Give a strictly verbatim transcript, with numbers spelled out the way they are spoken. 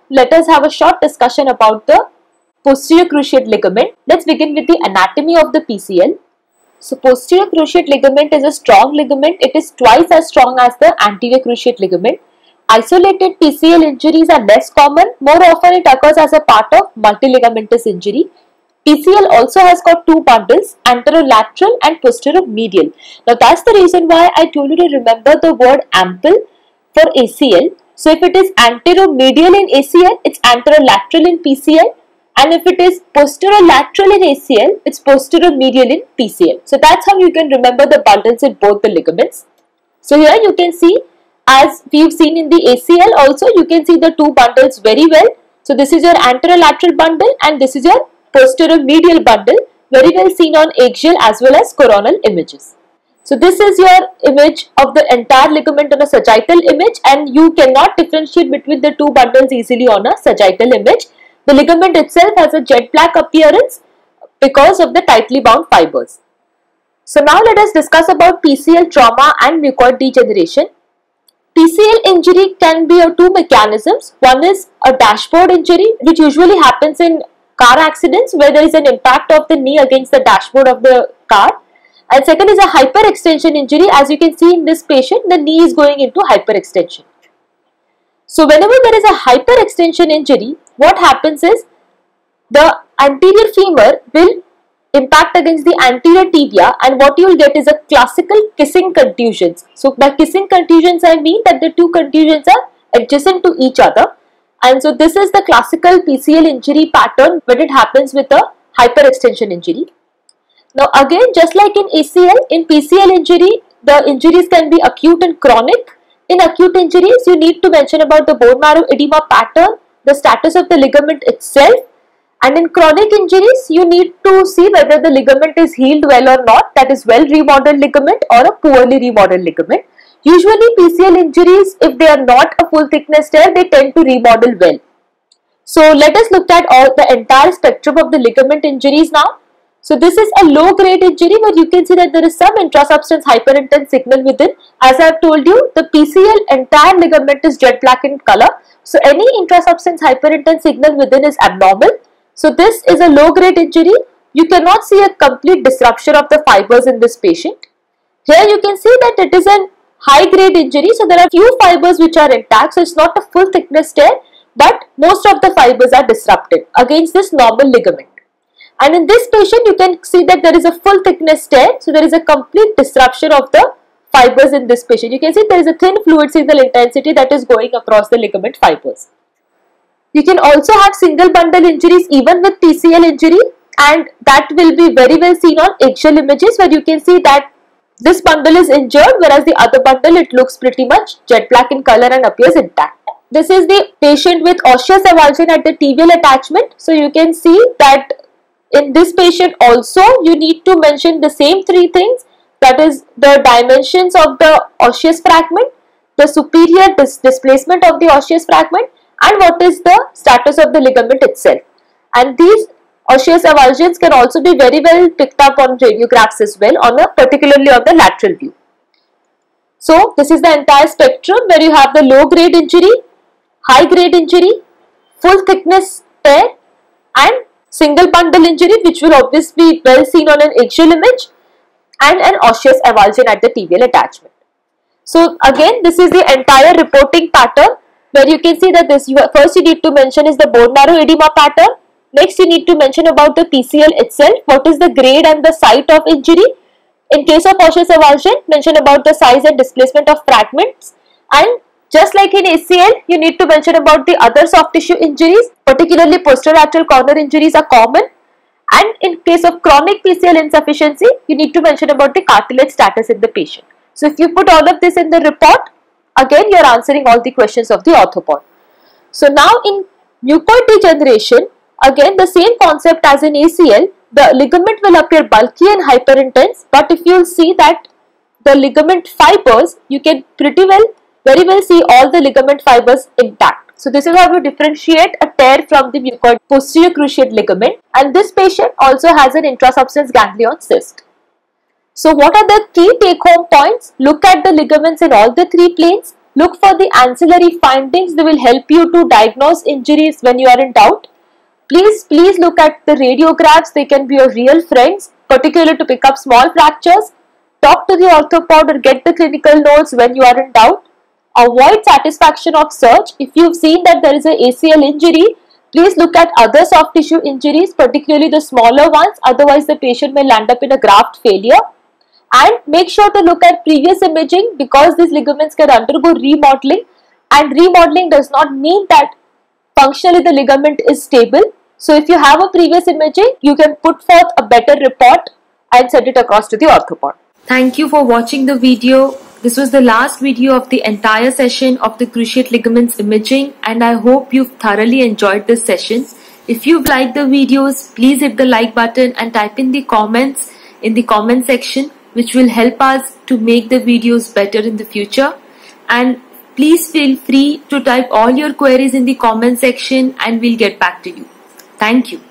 let us have a short discussion about the posterior cruciate ligament. Let's begin with the anatomy of the P C L. So posterior cruciate ligament is a strong ligament. It is twice as strong as the anterior cruciate ligament. Isolated P C L injuries are less common. More often it occurs as a part of multiligamentous injury. P C L also has got two bundles, anterolateral and posteromedial. Now that's the reason why I told you to remember the word ample for A C L. So if it is anteromedial in A C L, it's anterolateral in P C L. And if it is posterolateral in A C L, it's posteromedial in P C L. So that's how you can remember the bundles in both the ligaments. So here you can see, as we've seen in the A C L also, you can see the two bundles very well. So this is your anterolateral bundle and this is your posteromedial bundle, very well seen on axial as well as coronal images. So this is your image of the entire ligament on a sagittal image, and you cannot differentiate between the two bundles easily on a sagittal image. The ligament itself has a jet black appearance because of the tightly bound fibers. So now let us discuss about P C L trauma and mucoid degeneration. P C L injury can be of two mechanisms. One is a dashboard injury, which usually happens in car accidents where there is an impact of the knee against the dashboard of the car. And second is a hyperextension injury. As you can see in this patient, the knee is going into hyperextension. So whenever there is a hyperextension injury, what happens is the anterior femur will impact against the anterior tibia, and what you will get is a classical kissing contusions. So by kissing contusions, I mean that the two contusions are adjacent to each other. And so this is the classical P C L injury pattern when it happens with a hyperextension injury. Now again, just like in A C L, in P C L injury, the injuries can be acute and chronic. In acute injuries, you need to mention about the bone marrow edema pattern, the status of the ligament itself, and in chronic injuries, you need to see whether the ligament is healed well or not, that is well remodeled ligament or a poorly remodeled ligament. Usually P C L injuries, if they are not a full thickness tear, they tend to remodel well. So let us look at all the entire spectrum of the ligament injuries now. So this is a low grade injury where you can see that there is some intrasubstance hyperintense signal within. As I have told you, the P C L entire ligament is jet black in color. So any intrasubstance hyperintense signal within is abnormal. So this is a low grade injury. You cannot see a complete disruption of the fibers in this patient. Here you can see that it is a high grade injury. So there are few fibers which are intact. So it's not a full thickness tear, but most of the fibers are disrupted against this normal ligament. And in this patient, you can see that there is a full thickness tear. So there is a complete disruption of the fibers in this patient. You can see there is a thin fluid signal intensity that is going across the ligament fibers. You can also have single bundle injuries even with P C L injury, and that will be very well seen on axial images where you can see that this bundle is injured, whereas the other bundle, it looks pretty much jet black in color and appears intact. This is the patient with osseous avulsion at the tibial attachment. So you can see that in this patient also you need to mention the same three things, that is the dimensions of the osseous fragment, the superior dis displacement of the osseous fragment, and what is the status of the ligament itself. And these osseous avulsions can also be very well picked up on radiographs as well, on a particularly on the lateral view. So this is the entire spectrum where you have the low grade injury, high grade injury, full thickness tear, and single bundle injury, which will obviously be well seen on an axial image, and an osseous avulsion at the tibial attachment. So again, this is the entire reporting pattern where you can see that this you first you need to mention is the bone marrow edema pattern. Next you need to mention about the P C L itself, what is the grade and the site of injury. In case of osseous avulsion, mention about the size and displacement of fragments, and just like in A C L, you need to mention about the other soft tissue injuries, particularly posterolateral corner injuries are common. And in case of chronic P C L insufficiency, you need to mention about the cartilage status in the patient. So if you put all of this in the report, again you are answering all the questions of the orthopod. So now in mucoid degeneration, again the same concept as in A C L, the ligament will appear bulky and hyperintense, but if you see that the ligament fibers, you can pretty well very well see all the ligament fibers intact. So this is how we differentiate a tear from the mucoid posterior cruciate ligament, and this patient also has an intrasubstance ganglion cyst. So what are the key take home points? Look at the ligaments in all the three planes. Look for the ancillary findings. They will help you to diagnose injuries when you are in doubt. Please, please look at the radiographs. They can be your real friends, particularly to pick up small fractures. Talk to the orthopod or get the clinical notes when you are in doubt. Avoid satisfaction of search. If you've seen that there is an A C L injury, please look at other soft tissue injuries, particularly the smaller ones. Otherwise, the patient may land up in a graft failure. And make sure to look at previous imaging, because these ligaments can undergo remodeling, and remodeling does not mean that functionally the ligament is stable. So if you have a previous imaging, you can put forth a better report and send it across to the orthopod. Thank you for watching the video. This was the last video of the entire session of the cruciate ligaments imaging, and I hope you've thoroughly enjoyed this session. If you've liked the videos, please hit the like button and type in the comments in the comment section, which will help us to make the videos better in the future. And please feel free to type all your queries in the comment section and we'll get back to you. Thank you.